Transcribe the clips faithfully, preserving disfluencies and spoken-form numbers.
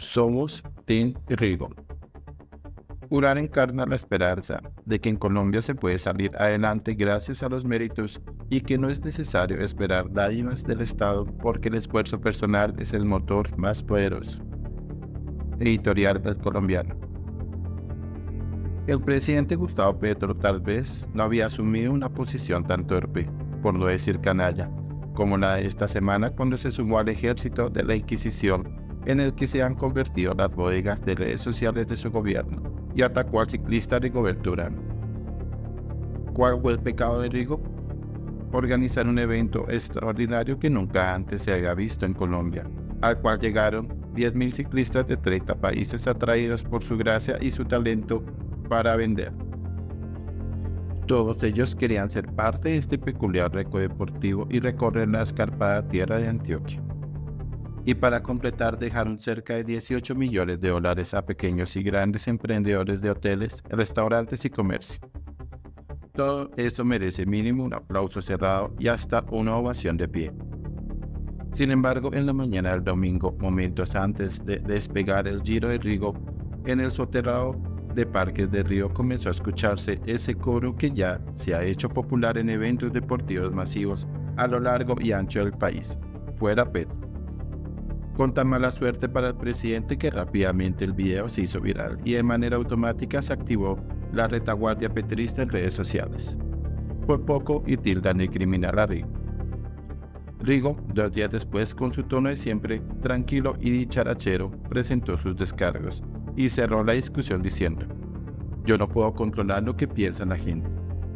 Somos Team Rigo. Urán encarna la esperanza de que en Colombia se puede salir adelante gracias a los méritos y que no es necesario esperar dádivas del Estado porque el esfuerzo personal es el motor más poderoso. Editorial del Colombiano. El presidente Gustavo Petro tal vez no había asumido una posición tan torpe, por no decir canalla, como la de esta semana cuando se sumó al ejército de la Inquisición en el que se han convertido las bodegas de redes sociales de su gobierno y atacó al ciclista Rigoberto Urán. ¿Cuál fue el pecado de Rigo? Organizar un evento extraordinario que nunca antes se había visto en Colombia, al cual llegaron diez mil ciclistas de treinta países atraídos por su gracia y su talento para vender. Todos ellos querían ser parte de este peculiar reco deportivo y recorrer la escarpada tierra de Antioquia. Y para completar dejaron cerca de dieciocho millones de dólares a pequeños y grandes emprendedores de hoteles, restaurantes y comercio. Todo eso merece mínimo un aplauso cerrado y hasta una ovación de pie. Sin embargo, en la mañana del domingo, momentos antes de despegar el Giro de Rigo, en el soterrado de Parques de Río comenzó a escucharse ese coro que ya se ha hecho popular en eventos deportivos masivos a lo largo y ancho del país. Fuera Petro. Con tan mala suerte para el presidente que rápidamente el video se hizo viral y de manera automática se activó la retaguardia petrista en redes sociales. Por poco y tildan de criminal a Rigo. Rigo, dos días después, con su tono de siempre tranquilo y dicharachero, presentó sus descargos y cerró la discusión diciendo: "Yo no puedo controlar lo que piensa la gente".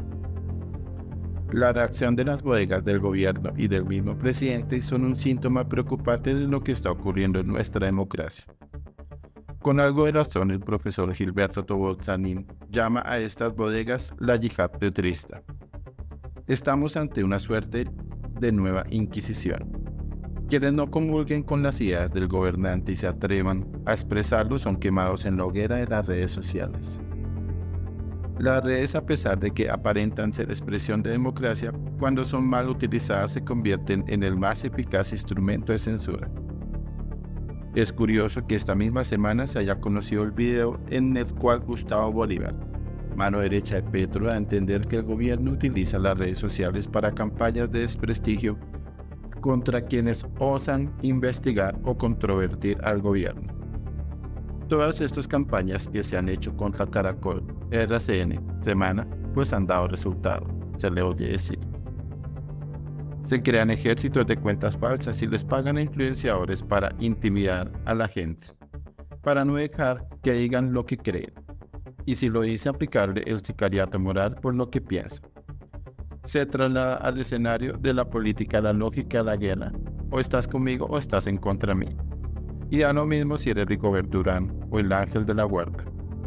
La reacción de las bodegas del gobierno y del mismo presidente son un síntoma preocupante de lo que está ocurriendo en nuestra democracia. Con algo de razón, el profesor Gilberto Tobón llama a estas bodegas la yihad petrista. Estamos ante una suerte de nueva Inquisición. Quienes no comulguen con las ideas del gobernante y se atrevan a expresarlo son quemados en la hoguera de las redes sociales. Las redes, a pesar de que aparentan ser expresión de democracia, cuando son mal utilizadas se convierten en el más eficaz instrumento de censura. Es curioso que esta misma semana se haya conocido el video en el cual Gustavo Bolívar, mano derecha de Petro, da a entender que el gobierno utiliza las redes sociales para campañas de desprestigio contra quienes osan investigar o controvertir al gobierno. Todas estas campañas que se han hecho contra Caracol, R C N, Semana, pues han dado resultado, se le oye decir. Se crean ejércitos de cuentas falsas y les pagan a influenciadores para intimidar a la gente, para no dejar que digan lo que creen, y si lo dice aplicarle el sicariato moral por lo que piensa. Se traslada al escenario de la política la lógica de la guerra, o estás conmigo o estás en contra mí. Y da lo mismo si eres Rigoberto Urán o el ángel de la guarda.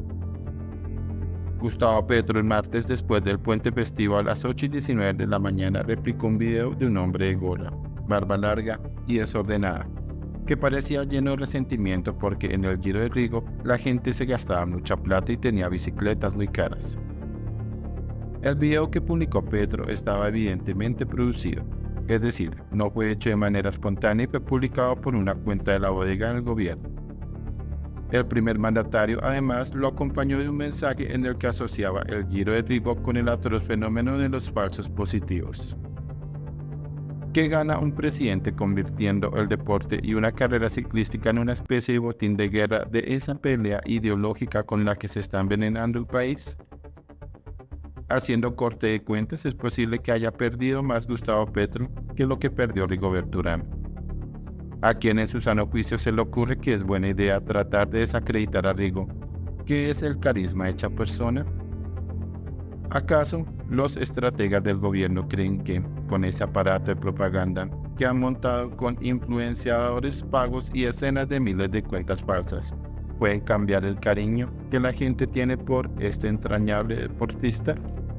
Gustavo Petro el martes después del puente festivo a las ocho y diecinueve de la mañana replicó un video de un hombre de gola, barba larga y desordenada, que parecía lleno de resentimiento porque en el Giro de Rigo la gente se gastaba mucha plata y tenía bicicletas muy caras. El video que publicó Petro estaba evidentemente producido. Es decir, no fue hecho de manera espontánea y fue publicado por una cuenta de la bodega del gobierno. El primer mandatario además lo acompañó de un mensaje en el que asociaba el Giro de Rigo con el atroz fenómeno de los falsos positivos. ¿Qué gana un presidente convirtiendo el deporte y una carrera ciclística en una especie de botín de guerra de esa pelea ideológica con la que se está envenenando el país? Haciendo corte de cuentas, es posible que haya perdido más Gustavo Petro que lo que perdió Rigoberto Urán. ¿A quien en su sano juicio se le ocurre que es buena idea tratar de desacreditar a Rigo, que es el carisma hecha persona? ¿Acaso los estrategas del gobierno creen que, con ese aparato de propaganda que han montado con influenciadores pagos y decenas de miles de cuentas falsas, pueden cambiar el cariño que la gente tiene por este entrañable deportista?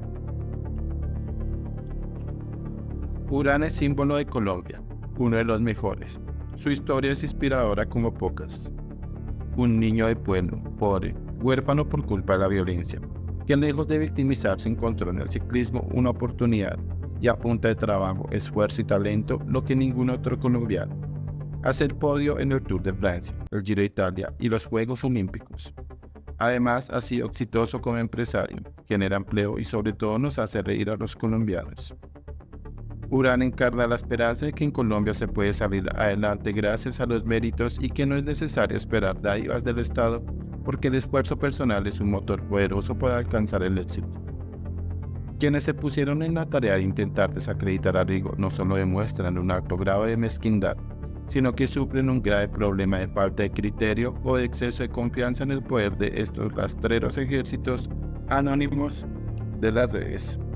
Urán es símbolo de Colombia, uno de los mejores. Su historia es inspiradora como pocas. Un niño de pueblo, pobre, huérfano por culpa de la violencia, que lejos de victimizarse encontró en el ciclismo una oportunidad y a punta de trabajo, esfuerzo y talento lo que ningún otro colombiano. hacer podio en el Tour de Francia, el Giro de Italia y los Juegos Olímpicos. Además, ha sido exitoso como empresario, genera empleo y sobre todo nos hace reír a los colombianos. Urán encarna la esperanza de que en Colombia se puede salir adelante gracias a los méritos y que no es necesario esperar dádivas del Estado porque el esfuerzo personal es un motor poderoso para alcanzar el éxito. Quienes se pusieron en la tarea de intentar desacreditar a Rigo no solo demuestran un alto grado de mezquindad, sino que sufren un grave problema de falta de criterio o de exceso de confianza en el poder de estos rastreros ejércitos anónimos de las redes.